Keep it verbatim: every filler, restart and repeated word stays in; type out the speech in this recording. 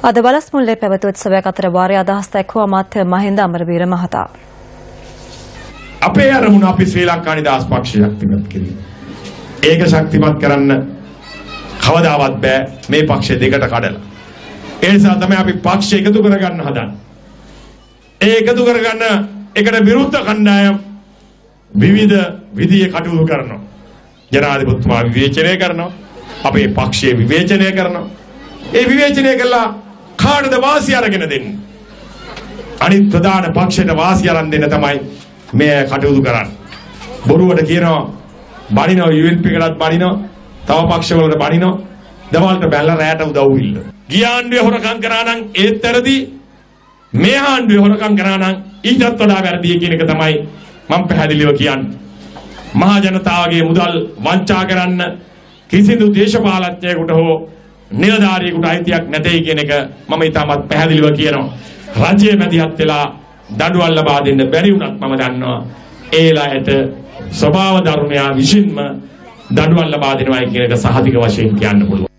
අද බලස්මුල්ලේ පැවති උත්සවයක් අතර වාරයේ අදහස් දැක්වූ අමාත්‍ය මහින්ද අමරවීර මහතා. අපේ අරමුණ අපි ශ්‍රී ලංකා නිදහස් පක්ෂය ශක්තිමත් කිරීම. ඒක ශක්තිමත් කරන්න කවදාවත් බෑ මේ පක්ෂ දෙකට කඩලා. ඒ නිසා තමයි අපි පක්ෂ එකතු කරගන්න හදන්නේ. ඒ එකතු කරගන්න එකට විරුද්ධ කණ්ඩායම් විවිධ විදිහේ කටයුතු කරනවා. ජනාධිපතිතුමා විවේචනය කරනවා. අපේ පක්ෂයේ විවේචනය කරනවා. ඒ විවේචනය කළා කාටද වාසිය අරගෙන දෙන්නේ? අනිත් ප්‍රධාන පක්ෂයට වාසිය අරන් දෙන්න තමයි මේ කටයුතු කරන්නේ. බොරුවට කියනවා බණිනවා යූ එන් පී එකටත් බණිනවා. තව පක්ෂවලට බණිනවා. දවල්ට බැලලා රැයට උදව් ඉල්ල. ගියාන්ඩුවේ හොරකම් කරා නම් ඒත් වැරදි. මේ ආණ්ඩුවේ හොරකම් කරා නම් ඊටත් වඩා වැරදි කියන එක තමයි මම පැහැදිලිව කියන්නේ. මහා ජනතාවගේ මුදල් වංචා කරන්න කිසිදු දේශපාලඥයෙකුට හෝ නිලධාරියෙකුට අයිතියක් නැtei කියන එක මම ඊටමත් පැහැදිලිව කියනවා. රජයේ මැදිහත් වෙලා දඬුවම් ලබා දෙන්න බැරි වුණත් මම දන්නවා ඒලායට ස්වභාව ධර්මයා විසින්ම දඬුවම් ලබා දෙනවායි කියන එක සහතික වශයෙන් කියන්න පුළුවන්.